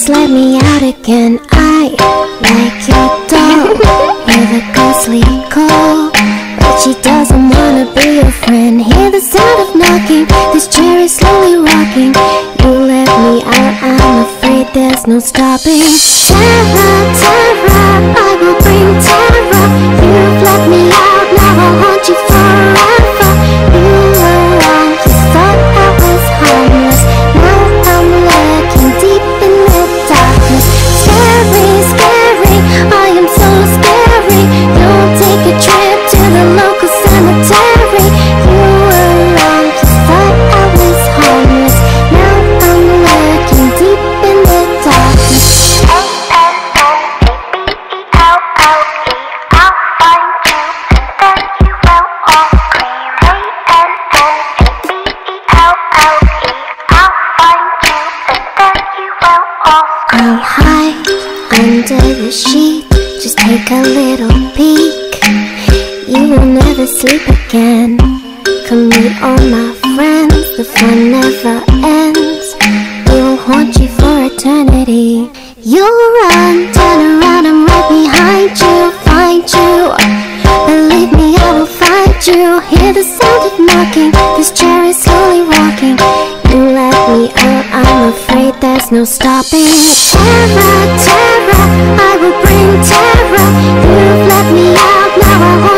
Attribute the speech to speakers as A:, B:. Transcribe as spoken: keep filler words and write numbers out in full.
A: Please let me out again. I like your doll with a ghostly call, but she doesn't wanna be your friend. Hear the sound of knocking, this chair is slowly rocking. You let me out, I'm afraid there's no stopping. Terror, terror, I will bring terror. You've let me out, now I'll haunt you forever. You were wrong, you thought I was harmless. Now I'm lurking deep in the darkness. Scary, scary, I am so scary. You'll take a trip to the local cemetery. You were wrong, you thought I was harmless. Now I'm lurking deep in the darkness. A N N A B E L L E, I'll find you and then you will all scream. A N N A B E L L E, I'll find you and then you will all scream. I'll hide under the sheet, just take a little peek. You will never sleep again. Come meet all my friends, the fun never ends. We'll haunt you for eternity. You'll run, turn around, I'm right behind you. Find you, believe me, I will find you. Hear the sound of knocking, this chair is slowly rocking. You let me out, I'm afraid there's no stopping. Terror, terror, I will bring terror. You've let me out, now I